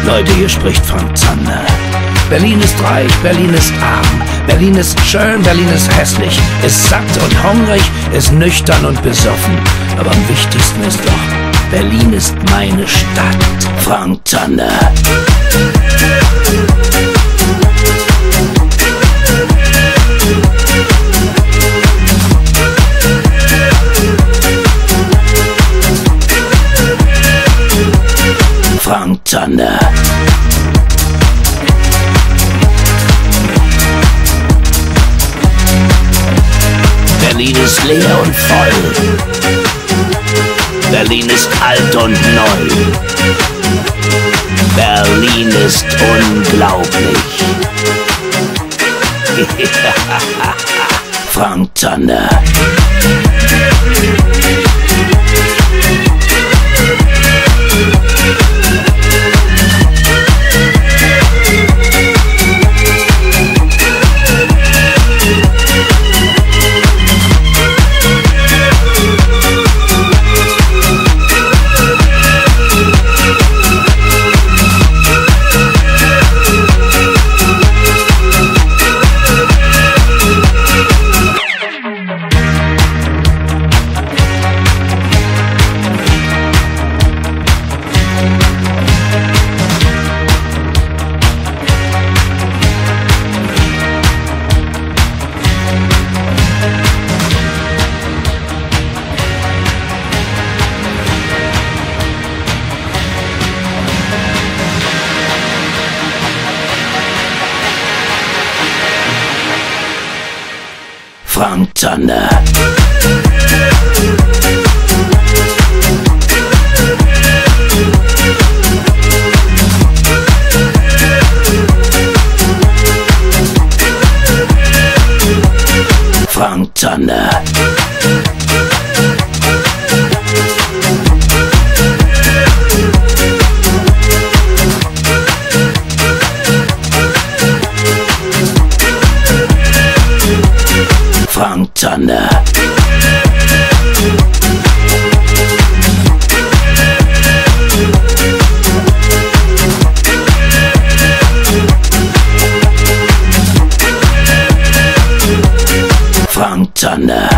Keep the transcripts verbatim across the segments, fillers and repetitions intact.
Leute, hier spricht Frank Zander. Berlin ist reich, Berlin ist arm, Berlin ist schön, Berlin ist hässlich, ist satt und hungrig, ist nüchtern und besoffen. Aber am wichtigsten ist doch, Berlin ist meine Stadt. Frank Zander. Frank Zander. Berlin ist leer und voll. Berlin ist alt und neu. Berlin ist unglaublich. Frank Zander. Frank Zander. Frank Zander. Frank Zander. Frank Zander.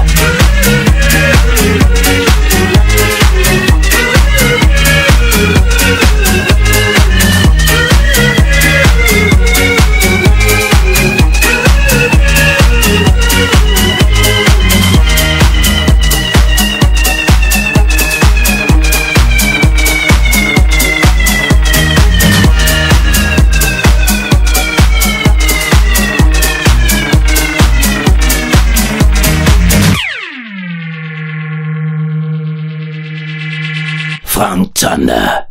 Frank Zander.